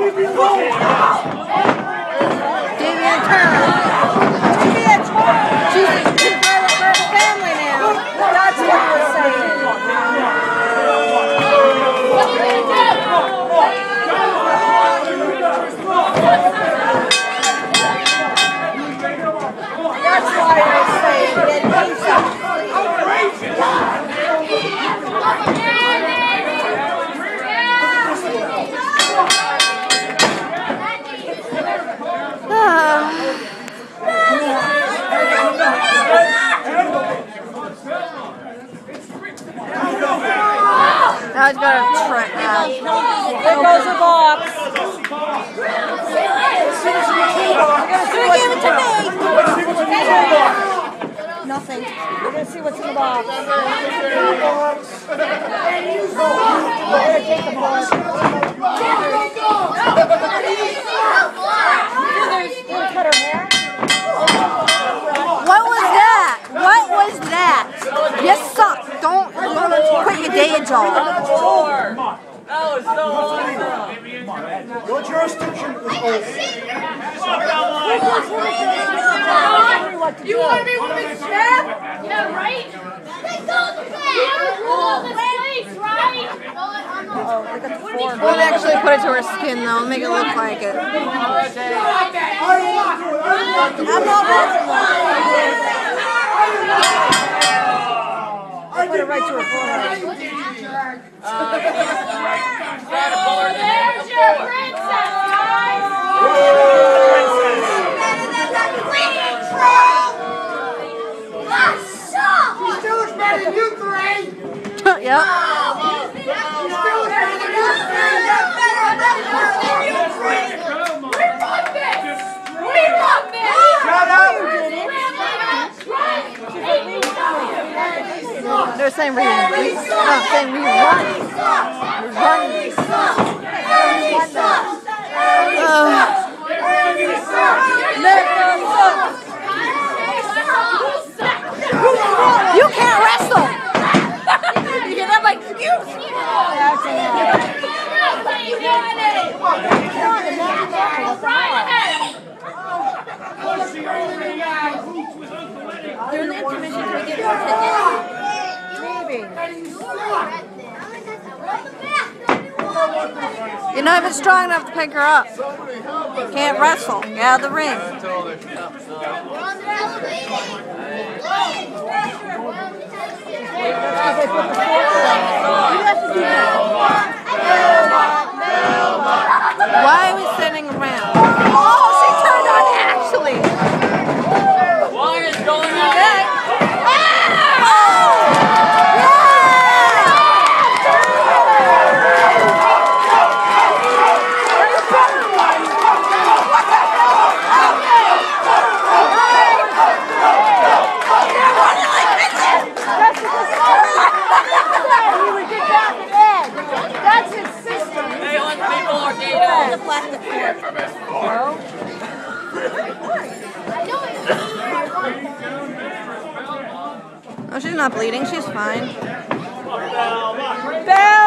Damian Turner. She's part of her family now. That's what we're saying. That's why we're saying that he's now he's got a trick now. There goes the box. Give it to me. Nothing. We're going to see what's in the box. We're going to take the box. Cut her hair. What was that? What was that? You suck. Don't quit your day job. That was so awesome. Your jurisdiction was over. You want to be women's champ? Yeah, right? They told you that! You rule this place, right? We'll actually put it to her skin though, make it look like it. I'm not watching I put it right to her forehead. there's your princess, guys! She's still as bad as you three! Yep. She's still as bad as you three! We won this! We won this! Shut up! They're saying we won. No, saying we won. You can't wrestle! I'm like, you during the intermission, can we get more tickets? Maybe. You're not even strong enough to pick her up. Can't wrestle. Get out of the ring. Why are we sitting around? Oh, she turned on Ashley. What is going on? That's his sister. Hey, let people are getting The plastic Oh, she's not bleeding. She's fine.